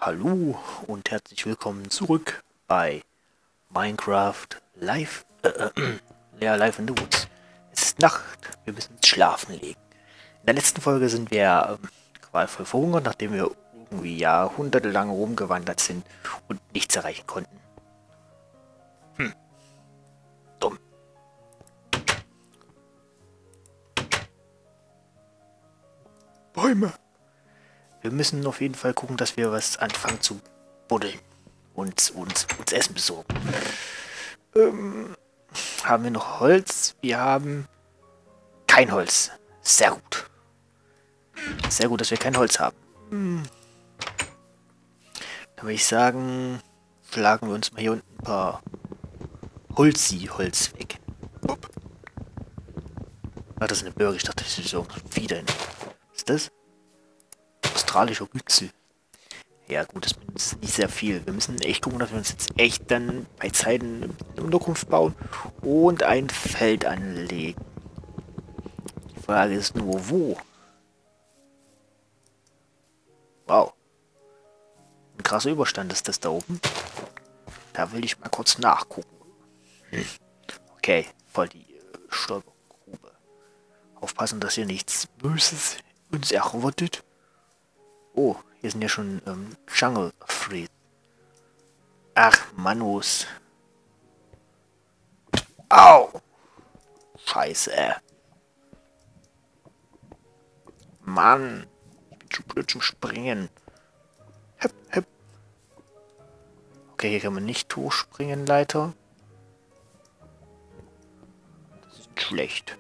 Hallo und herzlich willkommen zurück bei Minecraft Live, ja, Live in the Woods. Es ist Nacht, wir müssen uns schlafen legen. In der letzten Folge sind wir qualvoll verhungert, nachdem wir irgendwie jahrhundertelang rumgewandert sind und nichts erreichen konnten. Dumm. Bäume. Wir müssen auf jeden Fall gucken, dass wir was anfangen zu buddeln und uns Essen besorgen. Haben wir noch Holz? Wir haben kein Holz. Sehr gut. Sehr gut, dass wir kein Holz haben. Dann würde ich sagen, schlagen wir uns mal hier unten ein paar Holz weg. Hopp. Ah, das ist eine Birke. Ich dachte, das ist so wieder ein... Was ist das? Australischer Güchsel. Ja gut, das ist nicht sehr viel. Wir müssen echt gucken, dass wir uns jetzt echt dann bei Zeiten eine Unterkunft bauen und ein Feld anlegen. Die Frage ist nur, wo? Wow. Ein krasser Überstand ist das da oben. Da will ich mal kurz nachgucken. Okay, voll die Stolpergrube. Aufpassen, dass hier nichts Böses uns erwartet. Oh, hier sind ja schon Jungle Freeze. Ach, Manus. Au! Scheiße. Mann. Ich bin zu blöd zum Springen. Hep, hep. Okay, hier kann man nicht hochspringen, Leiter. Das ist schlecht.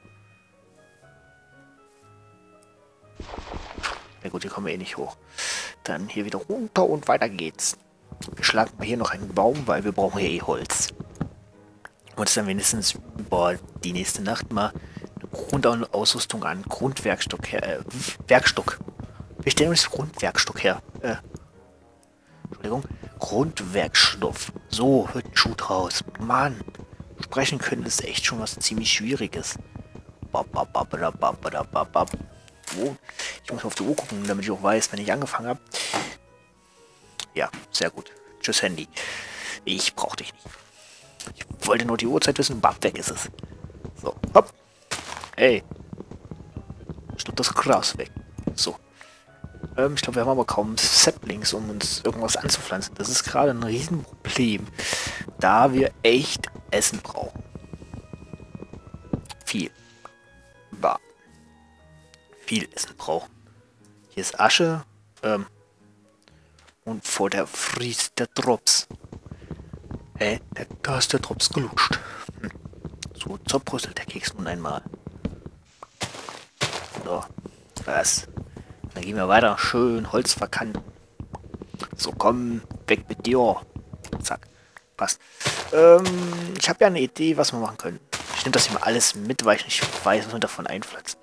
Ja gut, hier kommen wir eh nicht hoch. Dann hier wieder runter und weiter geht's. Wir schlagen mal hier noch einen Baum, weil wir brauchen hier eh Holz. Und dann wenigstens über die nächste Nacht mal eine Grundausrüstung an Grundwerkstock her. Werkstock. Wir stellen uns Grundwerkstock her. Entschuldigung. Grundwerkstoff. So, wird ein Schuh draus. Mann. Sprechen können ist echt schon was ziemlich Schwieriges. Oh, ich muss auf die Uhr gucken, damit ich auch weiß, wenn ich angefangen habe. Ja, sehr gut. Tschüss, Handy. Ich brauche dich nicht. Ich wollte nur die Uhrzeit wissen, bam, weg ist es. So, hopp. Ey. Schluck das Gras weg. So. Ich glaube, wir haben aber kaum Saplings, um uns irgendwas anzupflanzen. Das ist gerade ein Riesenproblem, da wir echt Essen brauchen. Viel. Bah. Viel Essen brauchen. Hier ist Asche. Und vor der friest der Drops. Da ist der Drops gelutscht. So zerbröselt der Keks nun einmal. So. Was? Dann gehen wir weiter. Schön Holz verkanten. So, komm. Weg mit dir. Zack. Passt. Ich habe ja eine Idee, was wir machen können. Ich nehme das hier mal alles mit, weil ich nicht weiß, was wir davon einpflanzen.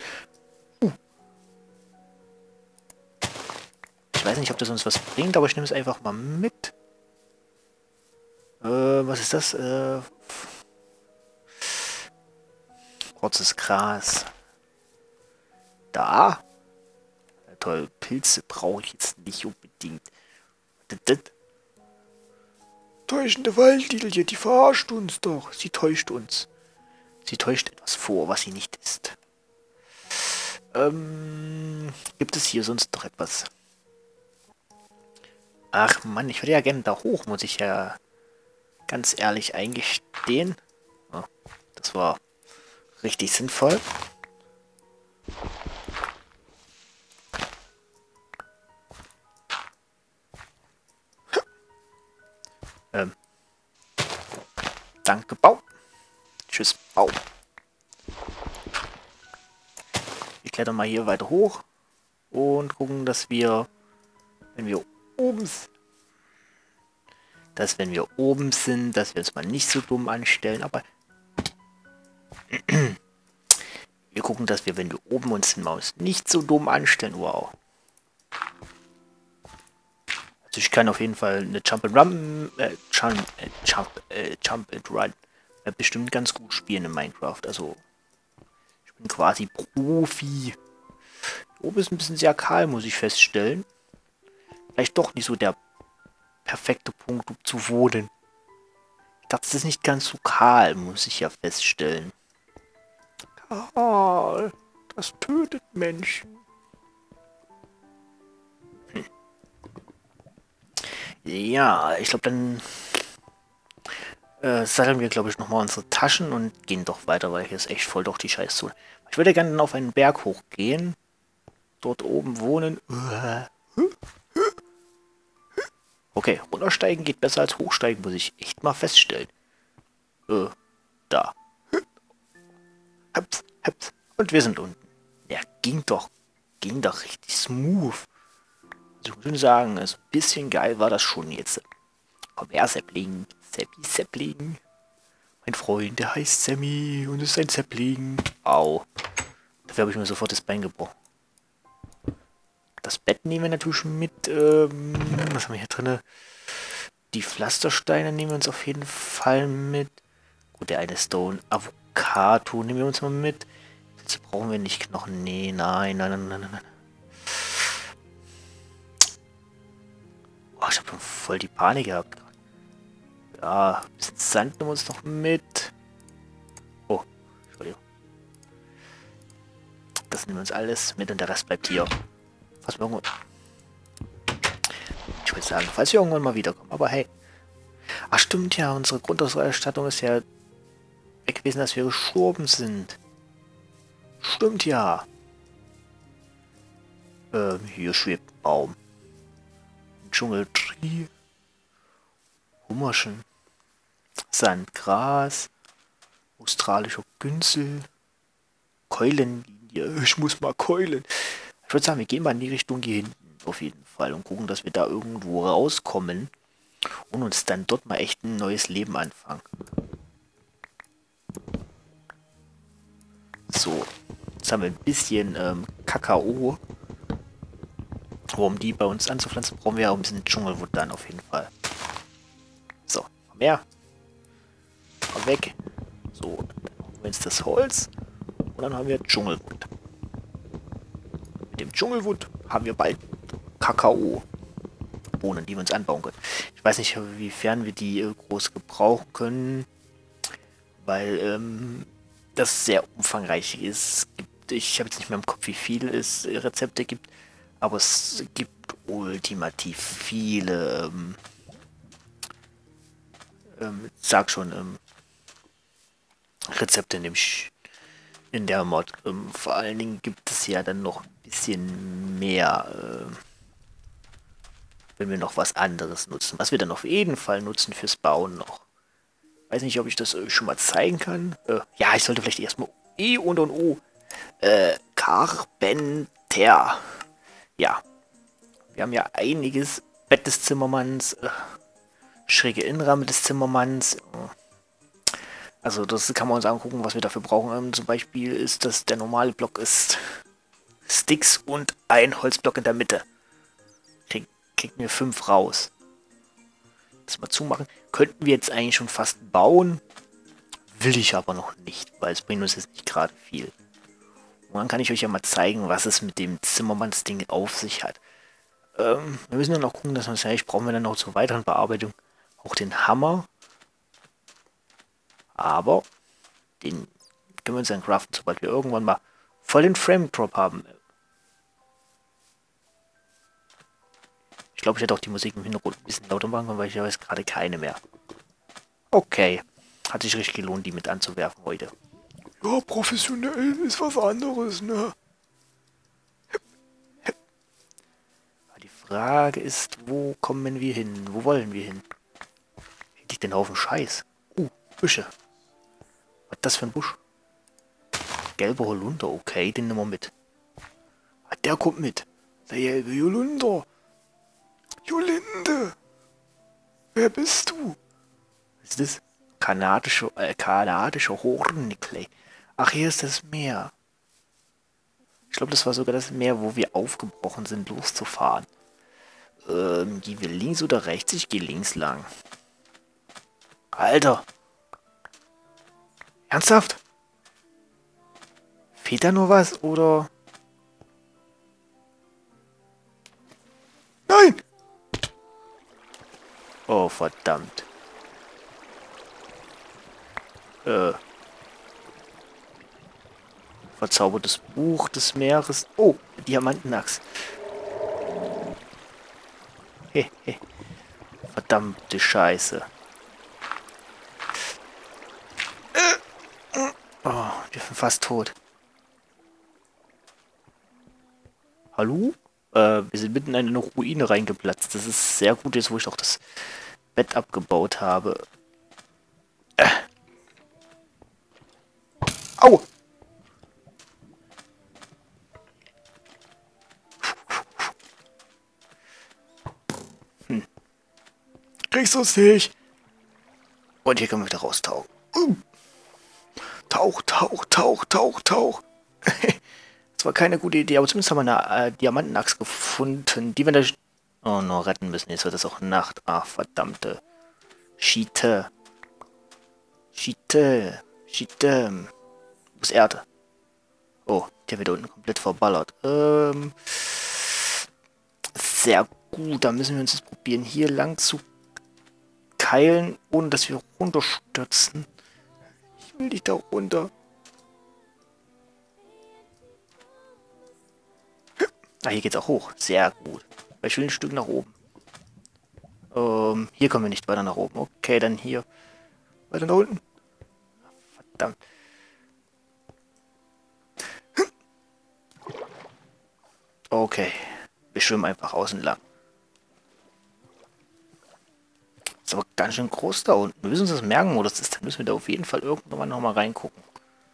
Ich weiß nicht, ob das uns was bringt, aber ich nehme es einfach mal mit. Was ist das? Kurzes Gras. Da. Ja, toll, Pilze brauche ich jetzt nicht unbedingt. Täuschende Waldlilie, die verarscht uns doch. Sie täuscht uns. Sie täuscht etwas vor, was sie nicht ist. Gibt es hier sonst noch etwas? Ach Mann, ich würde ja gerne da hoch, muss ich ja ganz ehrlich eingestehen. Oh, das war richtig sinnvoll. Danke, Bau. Tschüss, Bau. Wir klettern mal hier weiter hoch und gucken, dass wir, wenn wir oben sind, dass wir uns mal nicht so dumm anstellen, aber wir gucken, dass wir, wenn wir oben uns in Maus nicht so dumm anstellen. Wow. Also ich kann auf jeden Fall eine Jump and Run bestimmt ganz gut spielen in Minecraft. Also ich bin quasi Profi. Oben ist ein bisschen sehr kahl, muss ich feststellen. vielleicht doch nicht so der perfekte Punkt, um zu wohnen. Ich dachte, es ist nicht ganz so kahl, muss ich ja feststellen. Kahl, das tötet Menschen. Ja, ich glaube, dann satteln wir, glaube ich, nochmal unsere Taschen und gehen doch weiter, weil hier ist echt voll doch die Scheißzone. Ich würde gerne dann auf einen Berg hochgehen. Dort oben wohnen. Okay, runtersteigen geht besser als hochsteigen, muss ich echt mal feststellen. Da. Heps, heps. Und wir sind unten. Ja, ging doch richtig smooth. Also ich muss sagen, also ein bisschen geil war das schon jetzt. Komm her, Säppling. Säppling. Mein Freund, der heißt Sammy und ist ein Säppling. Au. Dafür habe ich mir sofort das Bein gebrochen. Das Bett nehmen wir natürlich mit. Was haben wir hier drin? Die Pflastersteine nehmen wir uns auf jeden Fall mit. Gut, der eine Stone. Avocado nehmen wir uns mal mit. Jetzt brauchen wir nicht Knochen. Nee, nein. Oh, ich habe schon voll die Panik gehabt. Ja, ein bisschen Sand nehmen wir uns noch mit. Oh, Entschuldigung. Das nehmen wir uns alles mit und der Rest bleibt hier. Was wir irgendwann... Ich würde sagen, falls wir irgendwann mal wiederkommen. Aber hey. Ach stimmt ja, unsere Grundausstattung ist ja weg gewesen, dass wir gestorben sind. Stimmt ja. Hier schwebt ein Baum. Ein Dschungeltree. Hummerchen. Sandgras. Australischer Günzel. Keulenlinie. Ich muss mal keulen. Ich würde sagen, wir gehen mal in die Richtung hier hinten auf jeden Fall und gucken, dass wir da irgendwo rauskommen und uns dann dort mal echt ein neues Leben anfangen. So, jetzt haben wir ein bisschen Kakao. Um die bei uns anzupflanzen, brauchen wir ja auch ein bisschen Dschungelwood dann auf jeden Fall. So, komm her. Komm weg. So, dann holen wir jetzt das Holz und dann haben wir Dschungelwood. Mit dem Dschungelwood haben wir bald Kakao-Bohnen, die wir uns anbauen können. Ich weiß nicht, inwiefern wir die groß gebrauchen können, weil das sehr umfangreich ist. Ich habe jetzt nicht mehr im Kopf, wie viele es Rezepte gibt, aber es gibt ultimativ viele, sag schon, Rezepte in der Mod. Vor allen Dingen gibt es ja dann noch ein bisschen mehr, wenn wir noch was anderes nutzen. Was wir dann auf jeden Fall nutzen fürs Bauen noch. Weiß nicht, ob ich das schon mal zeigen kann. Ja, ich sollte vielleicht erstmal E und O. Carpenter. Ja. Wir haben ja einiges. Bett des Zimmermanns. Schräge Innenrahmen des Zimmermanns. Also das kann man uns angucken, was wir dafür brauchen. Zum Beispiel ist das, der normale Block ist Sticks und ein Holzblock in der Mitte. Kriegen wir 5 raus. Das mal zumachen. Könnten wir jetzt eigentlich schon fast bauen. Will ich aber noch nicht, weil es bringt uns jetzt nicht gerade viel. Und dann kann ich euch ja mal zeigen, was es mit dem Zimmermannsding auf sich hat. Wir müssen dann noch gucken, dass wir vielleicht brauchen wir dann noch zur weiteren Bearbeitung auch den Hammer. Aber den können wir uns dann craften, sobald wir irgendwann mal voll den Frame Drop haben. Ich glaube, ich hätte auch die Musik im Hintergrund ein bisschen lauter machen können, weil ich ja jetzt gerade keine mehr. Okay. Hat sich richtig gelohnt, die mit anzuwerfen heute. Ja, professionell ist was anderes, ne? Die Frage ist, wo kommen wir hin? Wo wollen wir hin? Hier liegt ein Haufen Scheiß. Büsche. Was ist das für ein Busch? Gelber Holunder, okay, den nehmen wir mit. Ah, der kommt mit. Der gelbe Holunder. Jolinde. Wer bist du? Was ist das? Kanadische Hornnickel. Ach, hier ist das Meer. Ich glaube, das war sogar das Meer, wo wir aufgebrochen sind, loszufahren. Gehen wir links oder rechts? Ich gehe links lang. Alter. Ernsthaft? Fehlt da nur was, oder? Nein! Oh, verdammt. Verzaubertes Buch des Meeres. Oh, Diamantenachs. Hehe. Verdammte Scheiße. Oh, wir sind fast tot. Hallo? Wir sind mitten in eine Ruine reingeplatzt. Das ist sehr gut jetzt, wo ich auch das Bett abgebaut habe. Au! Kriegst du es nicht? Und hier können wir wieder raustauchen. Tauch, tauch, tauch, tauch, tauch. Das war keine gute Idee, aber zumindest haben wir eine Diamantenachs gefunden, die wir da... Oh no, retten müssen. Jetzt wird es auch Nacht. Ach, verdammte. Schiete. Schiete. Schiete. Wo ist Erde? Oh, der wird unten komplett verballert. Sehr gut, da müssen wir uns jetzt probieren, hier lang zu keilen, ohne dass wir runterstürzen. Ich will nicht da runter. Ah, hier geht's auch hoch. Sehr gut. Weil ich will ein Stück nach oben. Hier kommen wir nicht weiter nach oben. Okay, dann hier. Weiter nach unten. Verdammt. Okay. Wir schwimmen einfach außen lang. Ist aber ganz schön groß da unten. Wir müssen uns das merken, wo das ist. Dann müssen wir da auf jeden Fall irgendwann nochmal reingucken.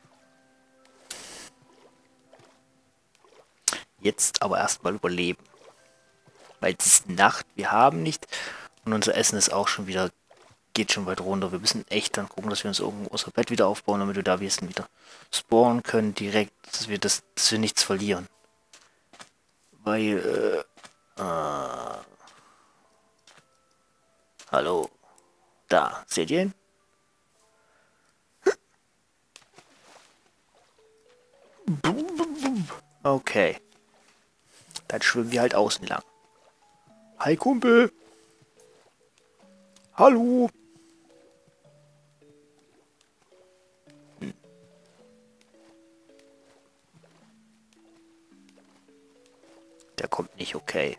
Jetzt aber erstmal überleben. Weil es ist Nacht, wir haben nicht. Und unser Essen ist auch schon wieder, geht schon weit runter. Wir müssen echt dann gucken, dass wir uns irgendwo unser Bett wieder aufbauen, damit wir da wieder spawnen können direkt, dass wir nichts verlieren. Weil, hallo. Da, seht ihr ihn? Okay. Dann schwimmen wir halt außen lang. Hi, Kumpel. Hallo. Der kommt nicht, okay.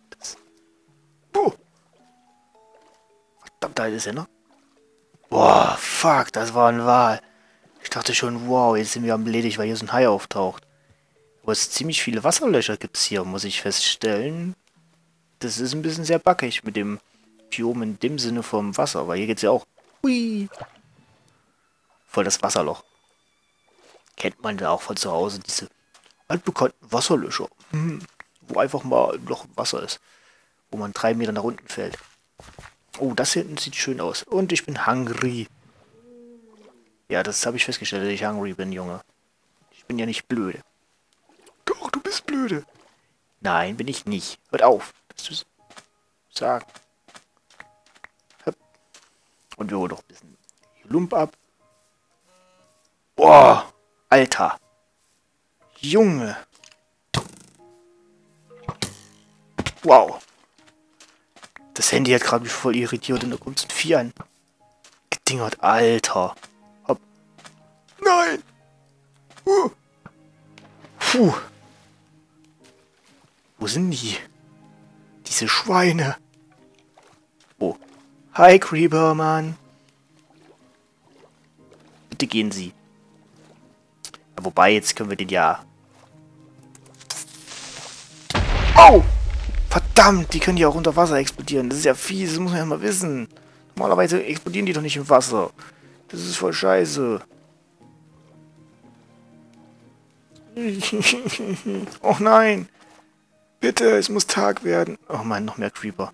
Verdammt, da ist er, ne? Boah, fuck, das war ein Wal. Ich dachte schon, wow, jetzt sind wir am Ledig, weil hier so ein Hai auftaucht. Aber es ziemlich viele Wasserlöcher gibt's hier, muss ich feststellen. Das ist ein bisschen sehr backig mit dem Biom in dem Sinne vom Wasser, weil hier geht's ja auch. Hui. Voll das Wasserloch. Kennt man da auch von zu Hause, diese altbekannten Wasserlöcher. Wo einfach mal ein Loch im Wasser ist. Wo man 3 Meter nach unten fällt. Oh, das hier hinten sieht schön aus. Und ich bin hungry. Ja, das habe ich festgestellt, dass ich hungry bin, Junge. Ich bin ja nicht blöde. Doch, du bist blöde. Nein, bin ich nicht. Hört auf, das zu sagen. Und wir holen noch ein bisschen Lump ab. Boah, Alter. Junge. Wow. Das Handy hat gerade mich voll irritiert und da kommt so ein Vieh an. Gedingert, Alter. Hopp. Nein. Puh. Wo sind die? Diese Schweine. Oh. Hi, Creeper, Mann. Bitte gehen Sie. Ja, wobei, jetzt können wir den ja... Oh! Verdammt, die können ja auch unter Wasser explodieren. Das ist ja fies, das muss man ja mal wissen. Normalerweise explodieren die doch nicht im Wasser. Das ist voll scheiße. Oh nein. Bitte, es muss Tag werden. Oh Mann, noch mehr Creeper.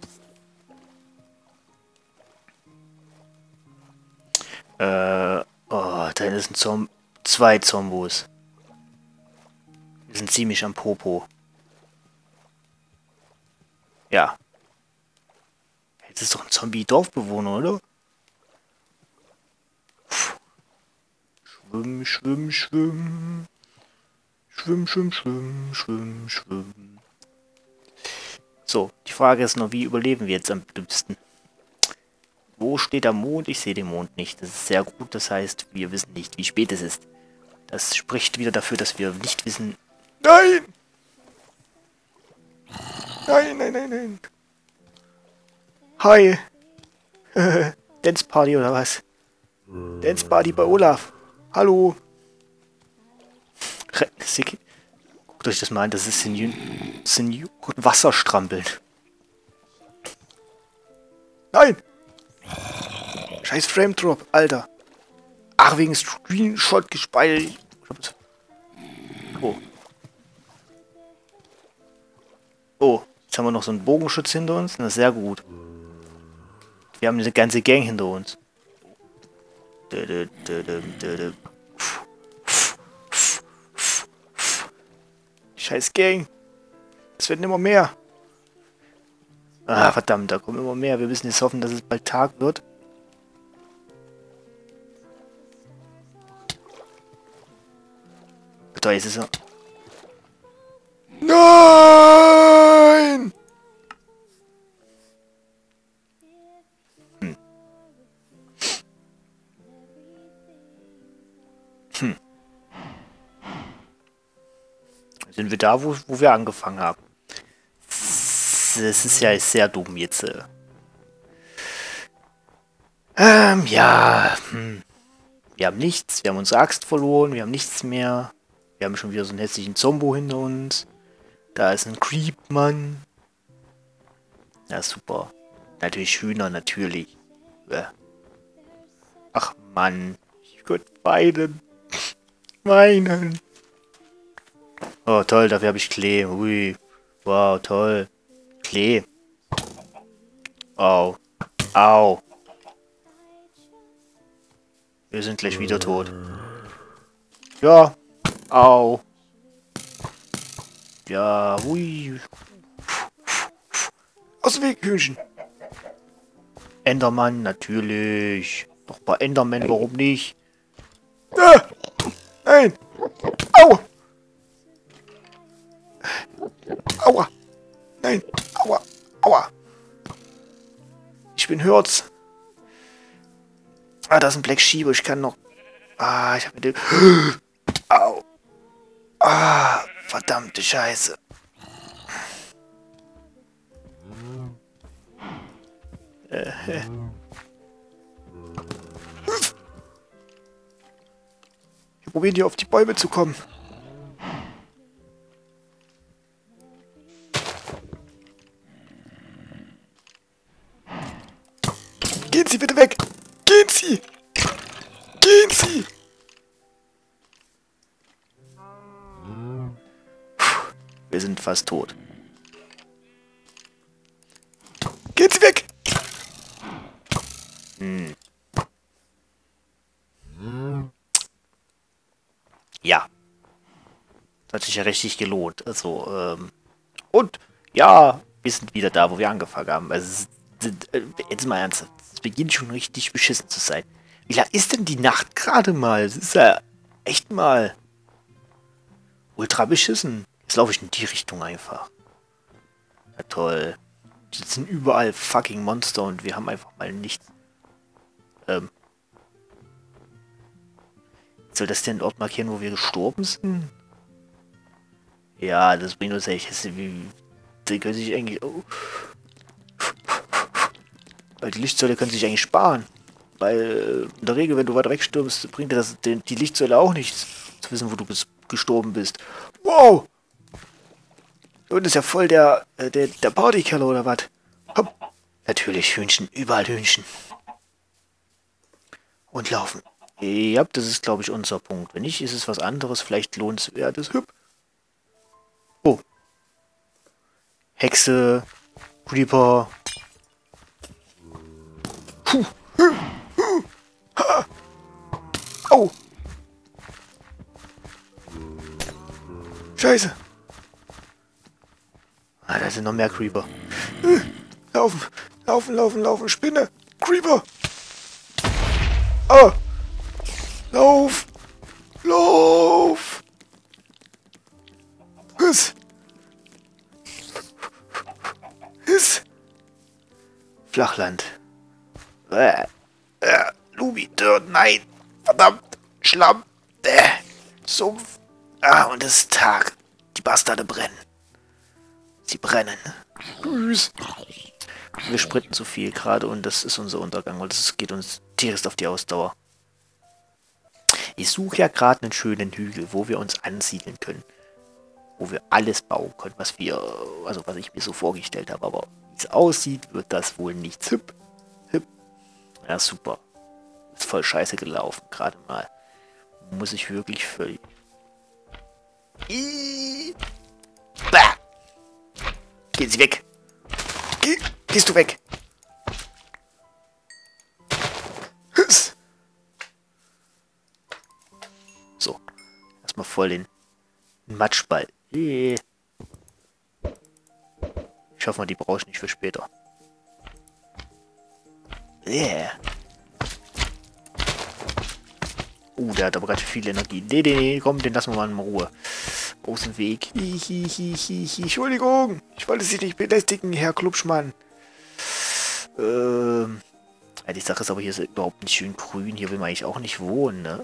Oh, da ist ein 2 Zombos. Die sind ziemlich am Popo. Ja. Jetzt ist doch ein Zombie-Dorfbewohner, oder? Puh. Schwimm, schwimm, schwimm. Schwimm, schwimm, schwimm, schwimm, schwimm. So, die Frage ist noch, wie überleben wir jetzt am dümmsten? Wo steht der Mond? Ich sehe den Mond nicht. Das ist sehr gut. Das heißt, wir wissen nicht, wie spät es ist. Das spricht wieder dafür, dass wir nicht wissen... Nein! Nein, nein, nein, nein. Hi. Dance Party oder was? Dance Party bei Olaf. Hallo. Guckt euch das mal an. Das ist Senior Wasserstrampeln. Nein! Scheiß Frame Drop, Alter. Ach, wegen Screenshot gespeichert. Oh. Oh, jetzt haben wir noch so einen Bogenschutz hinter uns. Das ist sehr gut. Wir haben eine ganze Gang hinter uns. Scheiß Gang. Es werden immer mehr. Ah, verdammt, da kommen immer mehr. Wir müssen jetzt hoffen, dass es bald Tag wird. Da ist es ja. Nein! Sind wir da, wo wir angefangen haben? Das ist ja sehr dumm jetzt. Ja. Wir haben nichts. Wir haben unsere Axt verloren. Wir haben nichts mehr. Wir haben schon wieder so einen hässlichen Zombo hinter uns. Da ist ein Creep-Mann. Ja, super. Natürlich Hühner, natürlich. Ach, Mann. Ich könnte weinen. Weinen. Oh, toll, dafür habe ich Klee. Ui. Wow, toll. Klee. Au. Au. Wir sind gleich wieder tot. Ja. Au. Ja, hui. Aus dem Weg, Hühnchen. Endermann, natürlich. Doch bei Enderman, warum nicht? Ah! Nein! Au! Aua! Nein! Aua! Aua! Ich bin Hürz. Ah, da ist ein Black Sheep. Ich kann noch... Ah, ich habe mit dem... Au! Ah, verdammte Scheiße. Wir probieren hier auf die Bäume zu kommen. Gehen Sie bitte weg! Gehen Sie! Gehen Sie! Wir sind fast tot. Gehen Sie weg! Ja. Das hat sich ja richtig gelohnt. Also, und, ja, wir sind wieder da, wo wir angefangen haben. Also, jetzt mal ernsthaft. Es beginnt schon richtig beschissen zu sein. Wie lang ist denn die Nacht gerade mal? Es ist ja echt mal ultra beschissen. Jetzt laufe ich in die Richtung einfach. Ja, toll. Jetzt sind überall fucking Monster und wir haben einfach mal nichts. Soll das denn den Ort markieren, wo wir gestorben sind? Ja, das bringt uns echt. Die können sich eigentlich... Oh. Weil die Lichtsäule können sich eigentlich sparen. Weil in der Regel, wenn du weit weg stirbst, bringt dir das die Lichtsäule auch nichts. Zu wissen, wo du gestorben bist. Wow! Und ist ja voll der Partykeller oder was? Hopp. Natürlich Hühnchen, überall Hühnchen. Und laufen. Ja, das ist, glaube ich, unser Punkt. Wenn nicht, ist es was anderes. Vielleicht lohnenswertes. Hüpp. Oh. Hexe. Creeper. Puh. Ha. Au. Scheiße. Ah, da sind noch mehr Creeper. Laufen. Laufen, laufen, laufen. Spinne. Creeper. Ah. Lauf! Lauf! Was? Flachland. Lubi, Dirt, nein. Verdammt. Schlamm. Sumpf. Und es ist Tag. Die Bastarde brennen. Sie brennen. Tschüss. Wir sprinten zu viel gerade und das ist unser Untergang, weil das geht uns tierisch auf die Ausdauer. Ich suche ja gerade einen schönen Hügel, wo wir uns ansiedeln können. Wo wir alles bauen können, was ich mir so vorgestellt habe. Aber wie es aussieht, wird das wohl nichts. Hüpp. Ja, super. Ist voll scheiße gelaufen, gerade mal. Muss ich wirklich völlig... Bah! Gehen Sie weg! Gehst du weg! So. Erstmal voll den Matschball. Ich hoffe mal, die brauche ich nicht für später. Der hat aber ganz viel Energie. Nee, komm, den lassen wir mal in Ruhe. Aus dem Weg. Entschuldigung, ich wollte Sie nicht belästigen, Herr Klubschmann. Die Sache ist aber, hier ist überhaupt nicht schön grün. Hier will man eigentlich auch nicht wohnen, ne?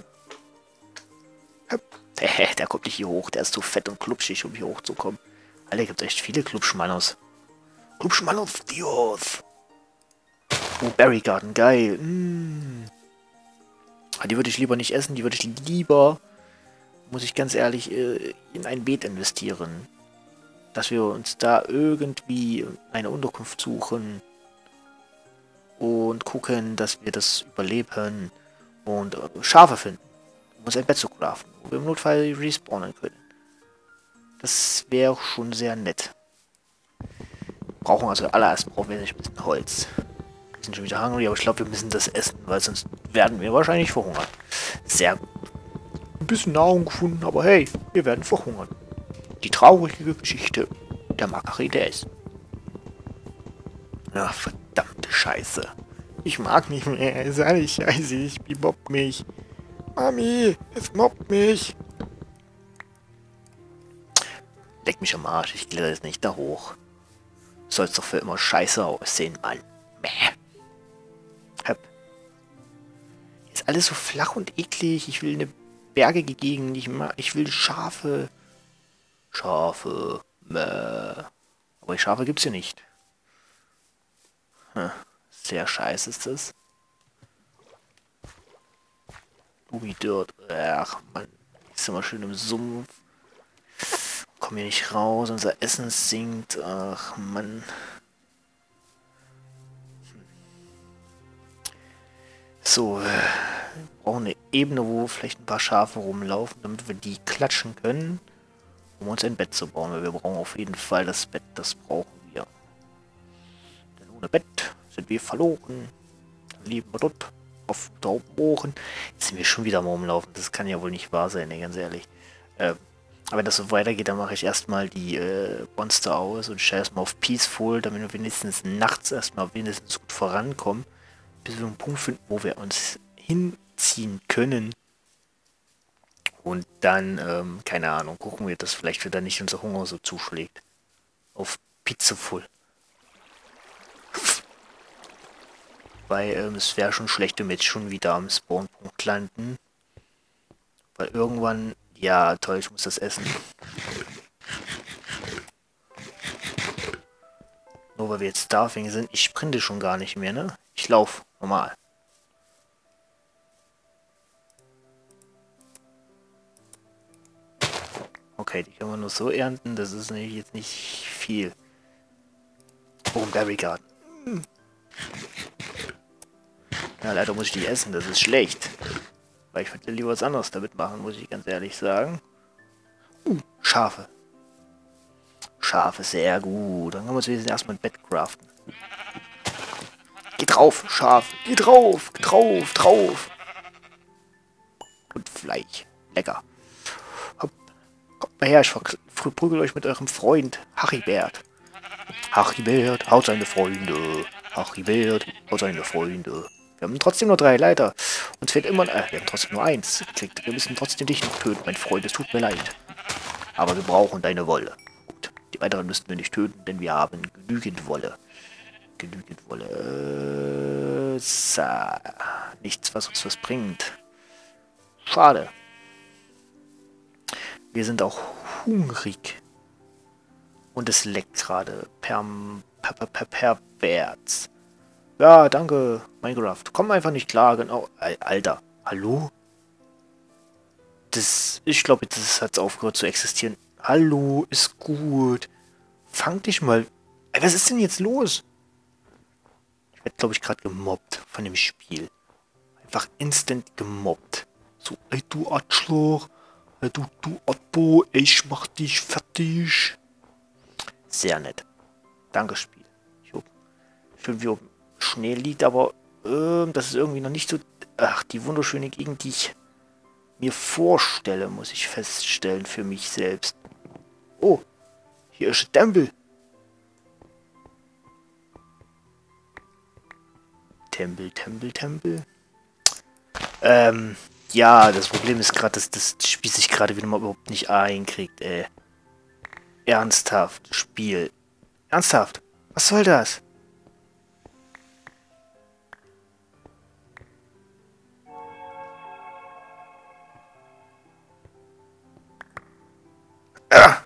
Der kommt nicht hier hoch. Der ist zu fett und klubschig, um hier hochzukommen. Alter, gibt echt viele Klubschmannos. Klubschmannos, Dios. Oh, Berry Garden, geil. Die würde ich lieber nicht essen. Die würde ich lieber, muss ich ganz ehrlich, in ein Beet investieren. Dass wir uns da irgendwie eine Unterkunft suchen. Und gucken, dass wir das überleben. Und Schafe finden. Um uns ein Bett zu craften. Wo wir im Notfall respawnen können. Das wäre schon sehr nett. Brauchen also allererst brauchen wir ein bisschen Holz. Wir sind schon wieder hungry, aber ich glaube, wir müssen das essen, weil sonst werden wir wahrscheinlich verhungern. Sehr gut. Ein bisschen Nahrung gefunden, aber hey, wir werden verhungern. Die traurige Geschichte der Margarita. Ach, verdammte Scheiße. Ich mag nicht mehr. Ist alles scheiße. Ich mobbt mich. Mami, es mobbt mich. Leck mich am Arsch. Ich kletter jetzt nicht da hoch. Soll's doch für immer scheiße aussehen, Mann. Höpp. Ist alles so flach und eklig. Ich will eine bergige Gegend. Ich will Schafe. Schafe. Aber die Schafe gibt's hier nicht. Sehr scheiße ist das. Ui, Dirt. Ach, Mann. Ist immer schön im Sumpf. Kommen hier nicht raus. Unser Essen sinkt. Ach, Mann. So. Wir brauchen eine Ebene, wo vielleicht ein paar Schafe rumlaufen, damit wir die klatschen können, um uns ein Bett zu bauen. Weil wir brauchen auf jeden Fall das Bett. Das brauchen wir. Denn ohne Bett sind wir verloren. Dann leben wir dort auf Taubohren. Jetzt sind wir schon wieder am Rumlaufen. Das kann ja wohl nicht wahr sein, ne, ganz ehrlich. Aber wenn das so weitergeht, dann mache ich erstmal die Monster aus und stelle erstmal auf Peaceful, damit wir wenigstens nachts erstmal wenigstens gut vorankommen, bis wir einen Punkt finden, wo wir uns hinziehen können. Und dann, keine Ahnung, gucken wir, dass vielleicht wieder nicht unser Hunger so zuschlägt. Auf Peaceful. Weil es wäre schon schlecht, wenn wir jetzt schon wieder am Spawnpunkt landen. Weil irgendwann... Ja, toll, ich muss das essen. Nur weil wir jetzt Starving sind. Ich sprinte schon gar nicht mehr, ne? Ich laufe normal. Okay, die können wir nur so ernten. Das ist nämlich jetzt nicht viel. Oh, ein Berry Garden. Ja, leider muss ich die essen. Das ist schlecht. Weil ich würde lieber was anderes damit machen, muss ich ganz ehrlich sagen. Schafe. Schafe, sehr gut. Dann können wir uns jetzt erstmal ein Bett craften. Geh drauf, Schaf. Geh drauf, drauf. Und Fleisch. Lecker. Hopp. Kommt mal her, ich verprügel euch mit eurem Freund. Hachibert. Hachibert haut seine Freunde. Hachibert haut seine Freunde. Wir haben trotzdem nur 3 Leiter. Uns fehlt immer... wir haben trotzdem nur 1. Wir müssen trotzdem dich noch töten, mein Freund. Es tut mir leid. Aber wir brauchen deine Wolle. Gut. Die weiteren müssten wir nicht töten, denn wir haben genügend Wolle. So. Nichts, was uns was bringt. Schade. Wir sind auch hungrig. Und es leckt gerade pervers. Ja, danke, Minecraft. Komm einfach nicht klar, genau. Alter, hallo? Ich glaube, das hat aufgehört zu existieren. Hallo, ist gut. Fang dich mal. Ey, was ist denn jetzt los? Ich werde, glaube ich, gerade gemobbt von dem Spiel. Einfach instant gemobbt. So, ey, du Arschloch. Ey, du Otto, ich mach dich fertig. Sehr nett. Danke, Spiel. Schön, wie oben Schnee liegt, aber das ist irgendwie noch nicht so... Ach, die wunderschöne Gegend, die ich mir vorstelle, muss ich feststellen für mich selbst. Oh, hier ist ein Tempel. Tempel. Ja, das Problem ist gerade, dass das Spiel sich gerade wieder mal überhaupt nicht einkriegt, ey. Ernsthaft, Spiel. Ernsthaft, was soll das? Ah!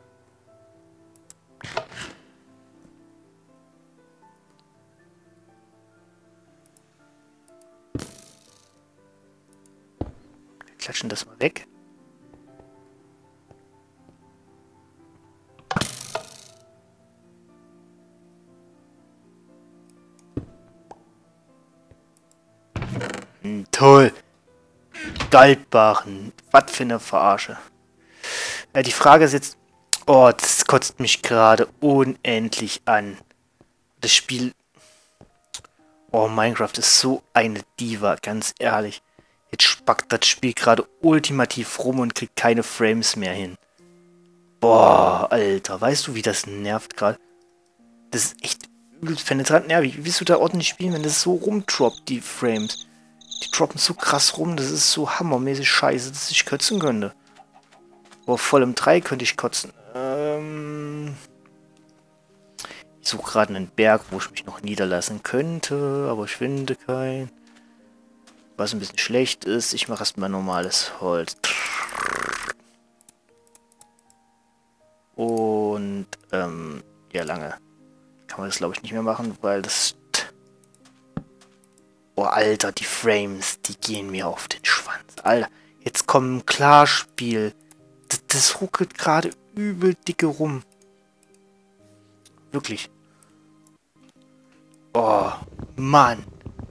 Wir klatschen das mal weg. Toll. Goldbarren. Was für eine Verarsche. Die Frage ist jetzt... Oh, das kotzt mich gerade unendlich an. Das Spiel... Oh, Minecraft ist so eine Diva, ganz ehrlich. Jetzt spackt das Spiel gerade ultimativ rum und kriegt keine Frames mehr hin. Boah, Alter, weißt du, wie das nervt gerade? Das ist echt übelst penetrant nervig. Wie willst du da ordentlich spielen, wenn das so rumdroppt, die Frames? Die droppen so krass rum, das ist so hammermäßig scheiße, dass ich kotzen könnte. Aber voll im 3 könnte ich kotzen. Ich suche gerade einen Berg, wo ich mich noch niederlassen könnte, aber ich finde keinen. Was ein bisschen schlecht ist, ich mache erstmal normales Holz. Und, ja, lange kann man das, glaube ich, nicht mehr machen, weil das... Oh, Alter, die Frames, die gehen mir auf den Schwanz. Alter, jetzt kommt ein Klarspiel. Das ruckelt gerade übel dicke rum. Wirklich. Oh, Mann.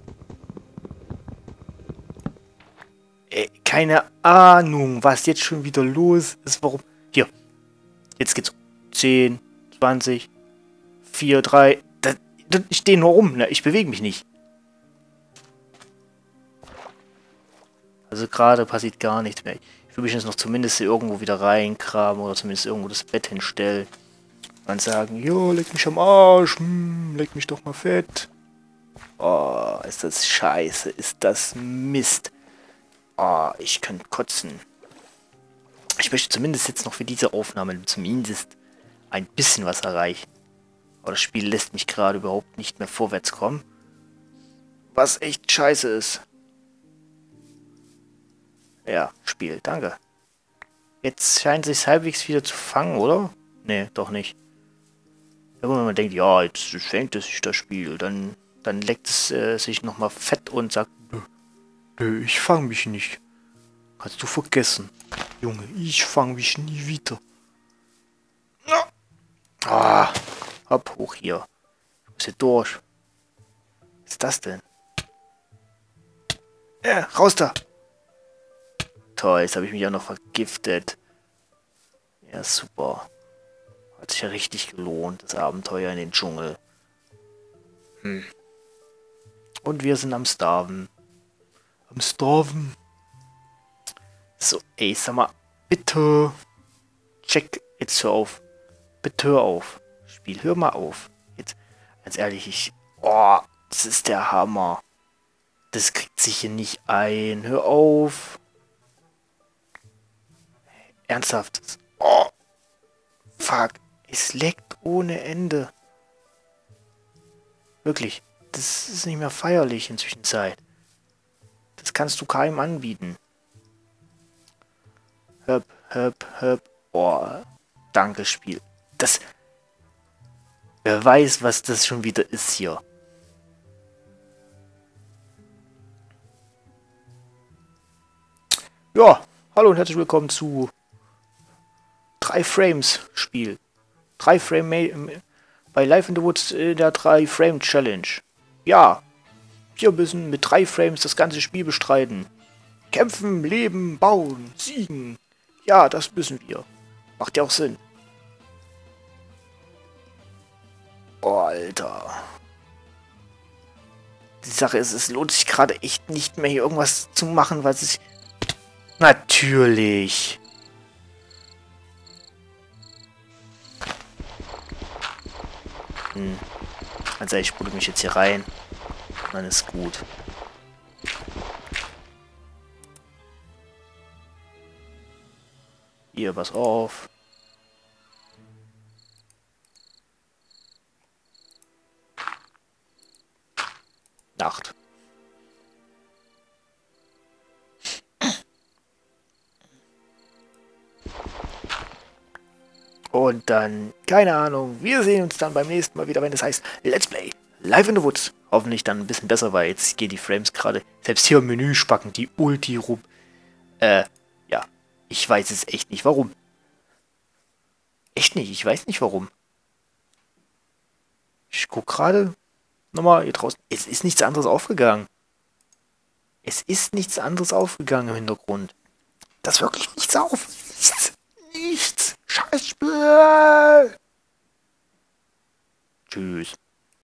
Ey, keine Ahnung, was jetzt schon wieder los ist. Warum? Hier. Jetzt geht's. 10, 20, 4, 3. Ich stehe nur rum, ne? Ich bewege mich nicht. Also gerade passiert gar nichts mehr. Ich will mich jetzt noch zumindest irgendwo wieder reingraben oder zumindest irgendwo das Bett hinstellen. Und sagen, jo, leck mich am Arsch, leck mich doch mal fett. Oh, ist das scheiße, ist das Mist. Oh, ich könnte kotzen. Ich möchte zumindest jetzt noch für diese Aufnahme zumindest ein bisschen was erreichen. Aber das Spiel lässt mich gerade überhaupt nicht mehr vorwärts kommen. Was echt scheiße ist. Ja, Spiel, danke. Jetzt scheint es sich halbwegs wieder zu fangen, oder? Nee, doch nicht. Wenn man denkt, ja, jetzt fängt es sich das Spiel, dann leckt es sich nochmal fett und sagt, nö, ich fang mich nicht. Kannst du vergessen. Junge, ich fang mich nie wieder. Ah, hopp, hoch hier. Ich muss hier durch. Was ist das denn? Raus da! Toll, jetzt habe ich mich auch noch vergiftet. Ja, super. Hat sich ja richtig gelohnt, das Abenteuer in den Dschungel. Und wir sind am Starven. Am Starven. So, ey, sag mal, bitte. Check, jetzt hör auf. Bitte hör auf. Spiel, hör mal auf. Jetzt, ganz ehrlich, oh, das ist der Hammer. Das kriegt sich hier nicht ein. Hör auf. Ernsthaft. Oh. Fuck. Es leckt ohne Ende. Wirklich. Das ist nicht mehr feierlich in Zwischenzeit. Das kannst du keinem anbieten. Höp, höp, höp. Boah, danke, Spiel. Das... Wer weiß, was das schon wieder ist hier. Ja, hallo und herzlich willkommen zu 3 Frames Spiel. 3 Frame bei Life in the Woods der 3 Frame Challenge. Ja, wir müssen mit 3 Frames das ganze Spiel bestreiten. Kämpfen, leben, bauen, siegen. Ja, das müssen wir. Macht ja auch Sinn. Oh, Alter. Die Sache ist, es lohnt sich gerade echt nicht mehr, hier irgendwas zu machen, was ich... Natürlich. Also ich spule mich jetzt hier rein. Dann ist gut. Hier, pass auf. Nacht. Und dann, keine Ahnung, wir sehen uns dann beim nächsten Mal wieder, wenn es heißt Let's Play Life in the Woods. Hoffentlich dann ein bisschen besser, weil jetzt gehen die Frames gerade, selbst hier im Menü spacken die Ulti rum. Ja, ich weiß es echt nicht, warum. Echt nicht, ich weiß nicht warum. Ich guck gerade nochmal hier draußen. Es ist nichts anderes aufgegangen. Es ist nichts anderes aufgegangen im Hintergrund. Das ist wirklich nichts auf. Nichts. Nichts. Scheiß Spiel. Tschüss.